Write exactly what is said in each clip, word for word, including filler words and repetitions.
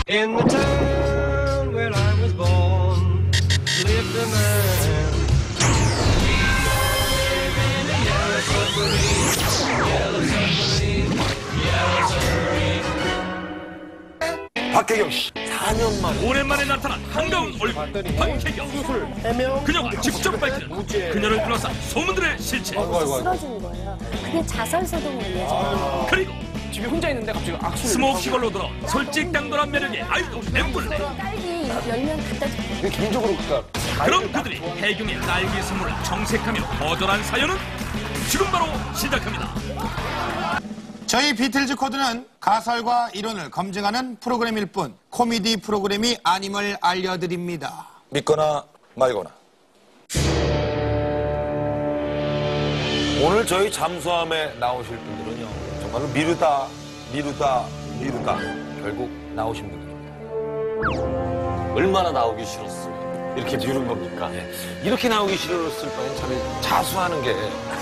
In the town where I was born, lived a man. He lived in a yellow submarine, yellow submarine, yellow submarine. 박혜경 씨, 사 년 만에 오랜만에 나타난 한가운 얼굴 박혜경. 수술, 해명, 그녀가 직접 밝히는 무죄. 그녀를 둘러싼 소문들의 실체. 쓰러진 거예요. 그게 자살소동으로 이어져요. 그리고 집에 혼자 있는데 갑자기 악수를. 스모키걸로 들어 솔직당돌한 매력의 아이돌 엠블레. 딸기 열면 갖다 줘. 개인적으로 그니까 그런 그들이 혜경의 딸기 선물을 정색하며 거절한 사연은 지금 바로 시작합니다. 저희 비틀즈 코드는 가설과 이론을 검증하는 프로그램일 뿐 코미디 프로그램이 아님을 알려드립니다. 믿거나 말거나. 오늘 저희 잠수함에 나오실 분들은요, 정말로 미루다, 미루다, 미루다 결국 나오신 분들입니다. 얼마나 나오기 싫었으면 이렇게 미룬 겁니까? 예. 이렇게 나오기 싫었을 바엔 차라리 자수하는 게.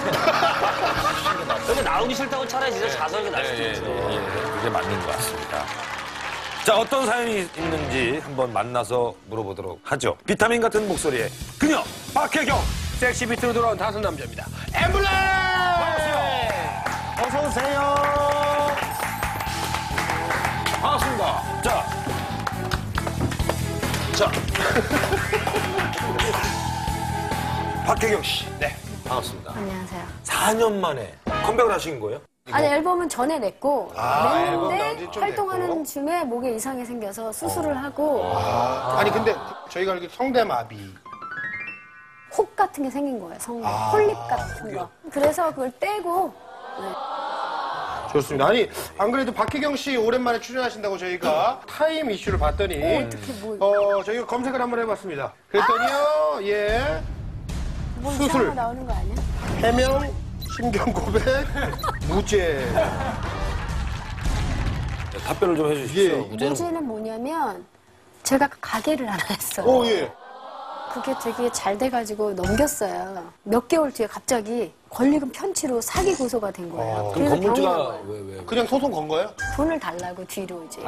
근데 나오기 싫다고 차라리 진짜 자살이 날 수도 예, 있죠. 예, 예, 그게 맞는 것 같습니다. 자, 어떤 사연이 있는지 한번 만나서 물어보도록 하죠. 비타민 같은 목소리에 그녀 박혜경. 섹시 비트로 돌아온 다섯 남자입니다. 엠블레! 어서 오세요. 반갑습니다. 자, 자, 박혜경 씨. 네. 반갑습니다. 안녕하세요. 사 년 만에 컴백을 하신 거예요? 아니 앨범은 전에 냈고 앨범 나온 냈는데 지좀 활동하는 됐고. 중에 목에 이상이 생겨서 수술을 하고 아니 근데 저희가 알기로 성대마비. 혹 같은 게 생긴 거예요. 성대 폴립 같은 거. 그래서 그걸 떼고 좋습니다. 아니 안 그래도 박혜경 씨 오랜만에 출연하신다고 저희가 타임 이슈를 봤더니 어, 어떻게 뭐 어 저희가 검색을 한번 해봤습니다. 그랬더니요, 예 뭐 수술. 이상한 거 나오는 거 아니야? 해명, 신경 고백, 무죄. 네, 답변을 좀 해주십시오. 예. 문제는 뭐냐면 제가 가게를 하나 했어요. 오 예. 그게 되게 잘 돼가지고 넘겼어요. 몇 개월 뒤에 갑자기 권리금 편취로 사기 고소가 된 거예요. 그럼 그래서 병원 간 건물주가 거예요. 왜, 왜? 그냥 소송 건 거예요? 돈을 달라고 뒤로 이제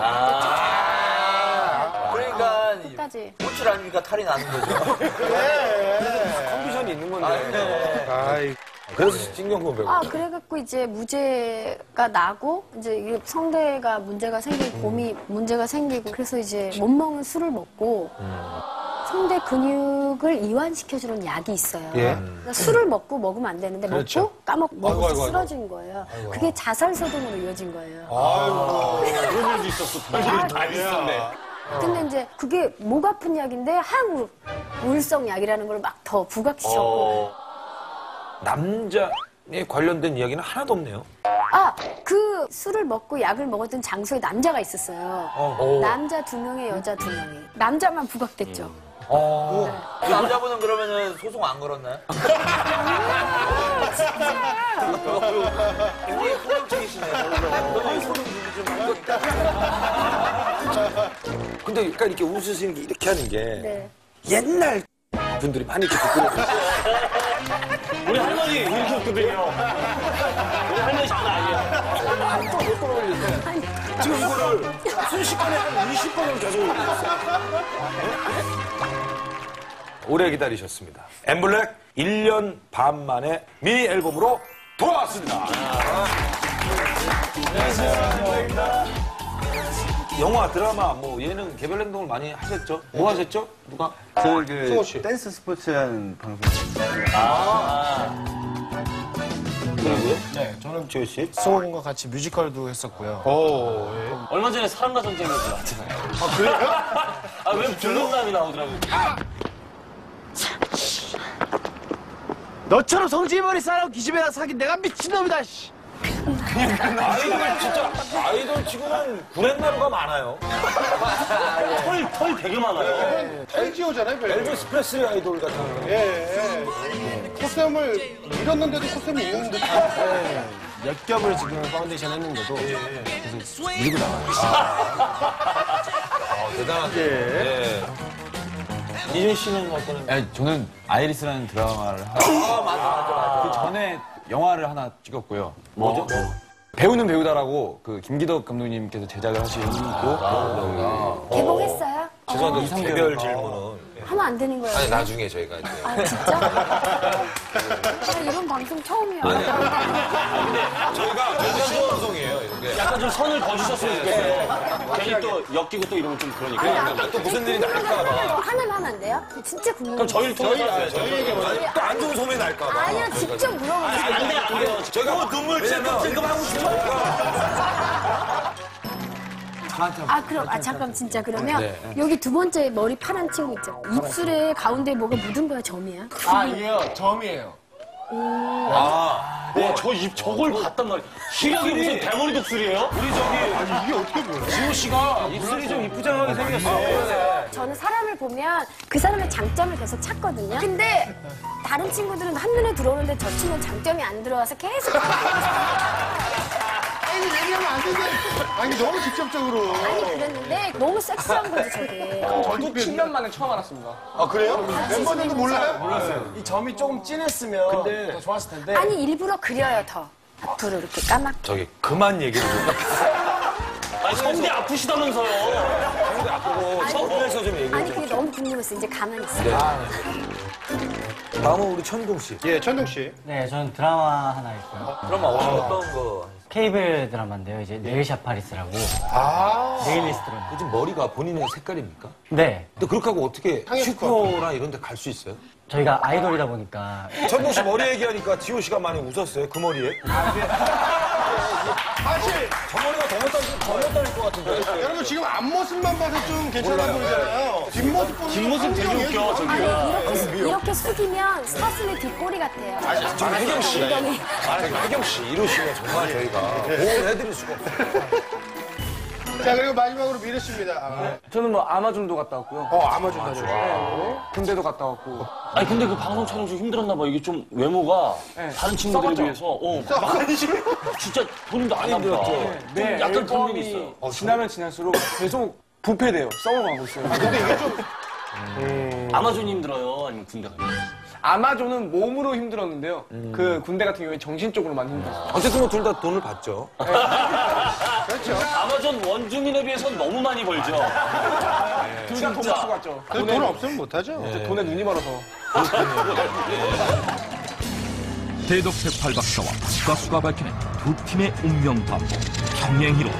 그러니까 끝까지. 호출 아니니까 탈이 나는 거죠. 컨디션이 있는 건데. 아이. 그래서 신경고백. 아 그래갖고 이제 무죄가 나고 이제 이게 성대가 문제가 생기고 봄이 문제가 생기고 그래서 이제 못 먹은 술을 먹고 성대 근육을 이완시켜주는 약이 있어요. 예. 그러니까 술을 먹고 먹으면 안 되는데 그렇죠. 먹고 까먹고 먹어서 아이고, 아이고, 쓰러진 거예요. 그게 자살소동으로 이어진 거예요. 아이고. 그런 일도 있었어. 별일 다 있었네. 근데 이제 그게 목 아픈 약인데 항우울성 약이라는 걸 막 더 부각시켰고 남자에 관련된 이야기는 하나도 없네요. 아 그 술을 먹고 약을 먹었던 장소에 남자가 있었어요. 어. 남자 두 명에 여자 두 명이 남자만 부각됐죠. 어. 그 남자분은 그러면은 소송 안 걸었나요? 굉장히 폭력적이시네요. 소송 준비 좀 근데 그러니까 이렇게 웃으시는 게 이렇게 하는 게 네. 옛날 분들이 많이 이렇게 듣고 우리 할머니 이렇게 웃거든요. 우리 할머니 장난 아니에요. 지금 이거를 순식간에 한 이십 번을 계속 오래 기다리셨습니다. 엠블랙 일 년 반 만에 미니 앨범으로 돌아왔습니다. 안녕하세요. 영화, 드라마, 뭐 예능 개별 행동을 많이 하셨죠? 뭐 하셨죠? 누가? 저 승호 그 씨. 댄스 스포츠라는 방송 누구요? 네, 저는 지호 씨? 승호군과 같이 뮤지컬도 했었고요. 오 예. 얼마 전에 사랑과 전쟁에서 나왔잖아요. 아, 그래요? 아, 왜 불륜남이 나오더라고요. 너처럼 성질머리 싸라고 기집애나 사귄 내가 미친놈이다, 씨. 아이돌 진짜 아이돌 치고는 구렛나루가 많아요. 털, 털 되게 많아요. 털지오잖아요, 별로. 엘비스 프레슬리 아이돌 같은 거. 예, 예. 코스염을 잃었는데도 코스염이 있는데. 몇 겹을 지금 파운데이션 했는데도 그래서 밀고 나와요. 아, 대단하죠. 예. 이준 씨는 어떤? 아니, 저는 아이리스라는 드라마를 하고 아, 맞아, 맞아, 맞아. 그 전에 영화를 하나 찍었고요. 뭐죠? 배우는 배우다라고 그 김기덕 감독님께서 제작을 하시고 개봉했어요? 죄송한데 어, 개별 질문은 하면 안 되는 거예요? 아니 나중에 저희가 이제 아, 진짜? 나 이런 방송 처음이야. 저희가 저희가 신방송이에요 이런 게. 약간 좀 선을 거주셨으면 좋겠어요. 괜히 또 엮이고 또 이러면 좀 그러니까. 그러니까 또 무슨 일이 날까 봐. 하나만 하면 안 돼요? 진짜 궁금해. 그럼 저희를 통해서 저희에게 또 안 좋은 소문이 날까 봐. 아니요, 직접 물어보세요. 안 돼요, 안 돼요. 저희가 뭐 눈물 찔끔찔끔 하고 싶으니까. 아, 그럼, 아, 잠깐, 진짜. 그러면 여기 두 번째 머리 파란 친구 있죠? 입술에 가운데 뭐가 묻은 거야, 점이야? 아 이게요 점이에요. 와, 저 입 저걸 봤단 말이에요. 시력이 무슨 대머리 독술이에요? 우리 저기 아니, 이게 어떻게 보여? 지호 씨가 입술이 좀 이쁘장하게 생겼어. 저는 사람을 보면 그 사람의 장점을 계속 찾거든요. 근데 다른 친구들은 한눈에 들어오는데 저 친구는 장점이 안 들어와서 계속. 아니, 얘기하면 안 되지. 아니, 너무 직접적으로. 아니, 그랬는데 너무 섹시한 거지, 저게. 저도 칠 년 만에 처음 알았습니다. 아, 그래요? 멤버들도 몰라요? 몰랐어요. 이 점이 조금 진했으면 더 좋았을 텐데. 아니, 일부러 그려요, 더. 앞으로 이렇게 까맣게. 저기 그만 얘기를 좀. 아니, 성대 아프시다면서요. 성대 아프고 성대에서 좀 얘기를 아니, 좀. 그게 너무 궁금했어. 이제 가만히 있어. 다음은 우리 천동 씨. 예, 천동 씨. 네, 저는 드라마 하나 있고요. 그럼 어떤 거? 케이블 드라마인데요. 이제 네일샵 파리스라고. 아. 네일리스트 드라마. 요즘 머리가 본인의 색깔입니까? 네. 근데 그렇게 하고 어떻게 슈퍼나 이런 데 갈 수 있어요? 저희가 아이돌이다 보니까. 천동 씨 머리 얘기하니까 지호 씨가 많이 웃었어요. 그 머리에. 사실, 저 머리가 더 못다릴 더 못다릴 것 같은데. 여러분 지금 앞모습만 봐서 좀 괜찮아 보이잖아요. 뒷모습 보면 뒷모습 되게 웃겨, 저기. 아니, 이렇게, 이렇게 숙이면 사슴의 뒷꼬리 같아요. 좀 혜경 씨. 엉덩이. 아, 혜경 씨 이러시면 정말 저희가 보호를 해드릴 수가 없어요. 자, 그리고 마지막으로 미르 씨입니다. 아. 저는 뭐 아마존도 갔다 왔고요. 어, 아마존 다녀오셨어요. 군대도 갔다 왔고. 아니, 근데 그 방송 촬영 좀 힘들었나 봐. 이게 좀 외모가 네. 다른 친구들에 썩었죠? 비해서. 어, 진짜 본인도 안 합니다. 네, 약간 그런 앨범이 면이 있어요. 지나면 지날수록 계속 부패돼요. 썩어가고 있어요. 근데 이게 좀 아마존이 힘들어요? 아니면 군대 가요? 아마존은 몸으로 힘들었는데요. 그 군대 같은 경우에 정신적으로 많이 힘들었어요. 어쨌든 뭐 둘 다 돈을 받죠. 아마존 원주민에 비해서는 너무 많이 벌죠. 둘 다 돈 진짜. 받고 갔죠. 그 돈 없으면 못하죠. 돈에 눈이 멀어서. 대덕색 팔박사와 가수가 밝히는 두 팀의 운명담 평행이로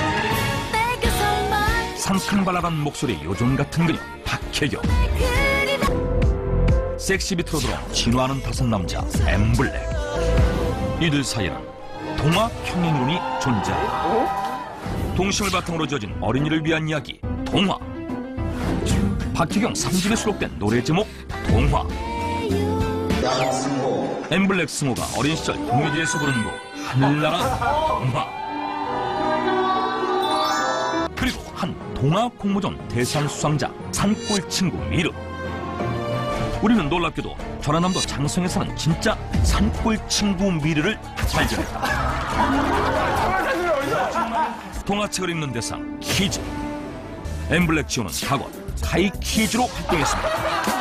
상큼발랄한 목소리 요정 같은 그녀 박혜경, 섹시 비트로 들어 진화하는 다섯 남자 엠블랙. 이들 사이에는 동화 평행이론이 존재한다. 동심을 바탕으로 지어진 어린이를 위한 이야기 동화. 박혜경 삼 집에 수록된 노래 제목 동화. 엠블랙 승호가 어린 시절 동요지에서 부른 곡 하늘나라 동화. 그리고 한 동화 공모전 대상 수상자 산골 친구 미르. 우리는 놀랍게도 전라남도 장성에 사는 진짜 산골 친구 미르를 발견했다. 동화책을 읽는 대상 키즈. 엠블랙 지호는 학원 하이 키즈로 활동했습니다.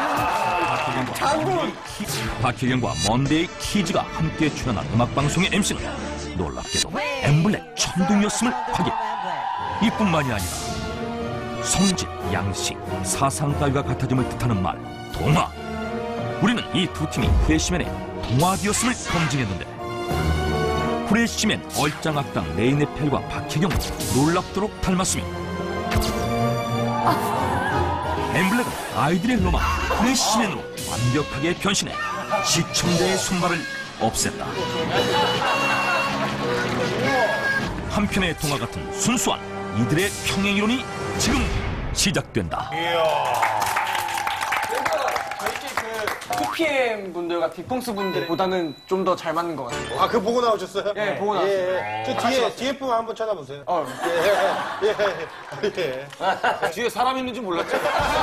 박혜경과 먼데이 키즈가 함께 출연한 음악방송의 엠씨는 놀랍게도 엠블랙 천둥이었음을 확인. 이뿐만이 아니라 성질, 양식, 사상 따위가 같아짐을 뜻하는 말 동화. 우리는 이 두 팀이 프레시맨의 동화디였음을 검증했는데 프레시맨 얼짱악당 레이네펠과 박혜경은 놀랍도록 닮았으며 엠블랙은 아이들의 로망 프레시맨으로 완벽하게 변신해 시청자의 손발을 없앴다. 한편의 동화 같은 순수한 이들의 평행이론이 지금 시작된다. 티피엠 분들과 딕펑스 분들보다는 좀 더 잘 맞는 것 같아요. 아, 그거 보고 나오셨어요? 예, 보고 나왔어요. 예, 예. 저 뒤에, 뒤에 분 한번 쳐다보세요. 어, 예, 예, 예. 뒤에 사람 있는지 몰랐죠?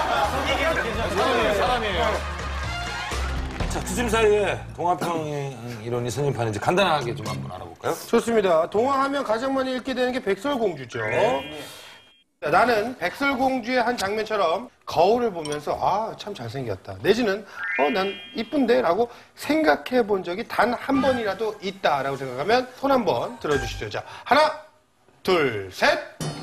자, 두 팀 사이에 동화평행 이론이 선임하는지 간단하게 좀 한번 알아볼까요? 좋습니다. 동화하면 가장 많이 읽게 되는 게 백설공주죠. 나는 백설공주의 한 장면처럼 거울을 보면서 아, 참 잘생겼다. 내지는 어, 난 이쁜데? 라고 생각해 본 적이 단 한 번이라도 있다라고 생각하면 손 한번 들어주시죠. 자, 하나, 둘, 셋.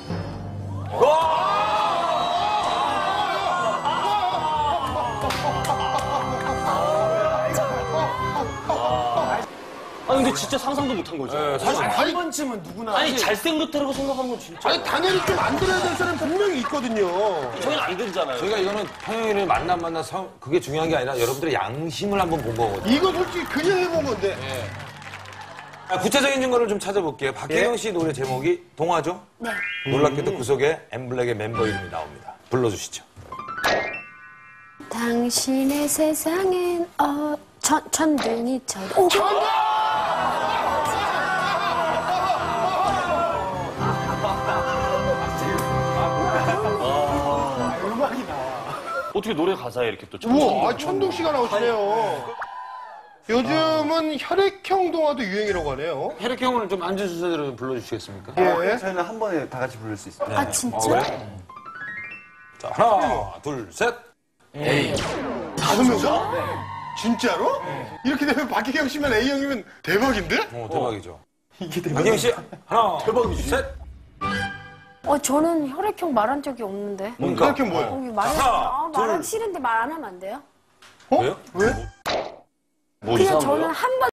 아 근데 진짜 상상도 못한 거죠. 네, 사실 아니, 번쯤은 누구나 아니 잘생겼다고 생각한 건 진짜. 아니, 당연히 좀 안 들어야 될 사람 분명히 있거든요. 저희는 안 들잖아요. 저희가 이거는 평영이를 만나 만나서 그게 중요한 게 아니라 여러분들의 양심을 한번 본 거거든요. 이거 솔직히 그냥 해본 건데. 아, 구체적인 증거를 좀 찾아볼게요. 박혜경 씨 노래 제목이 동화죠? 네. 놀랍게도 그 속에 엠블랙의 멤버 이름이 나옵니다. 불러주시죠. 당신의 세상엔 어, 천, 천둥이처럼. 오, 어떻게 노래 가사에 이렇게 또 우와, 아, 천둥 씨가 나오시네요. 요즘은 혈액형 동화도 유행이라고 하네요. 혈액형을 좀 앉은 순서대로 불러주시겠습니까? 예. 저희는 한 번에 다 같이 부를 수 있어요. 아, 진짜? 자, 하나, 둘, 셋. 다섯 명서? 진짜로? 이렇게 되면 박혜경 씨면 A형이면 대박인데? 어, 대박이죠. 이게 대박이죠. 박혜경 씨, 하나, 대박이죠. 셋. 어, 저는 혈액형 말한 적이 없는데. 뭔가. 혈액형 뭐예요? 어, 말, 하나, 아, 말하기 둘. 싫은데 말 안 하면 안 돼요? 어? 왜요? 왜? 뭐 그냥 이상한 저는 거요? 한 번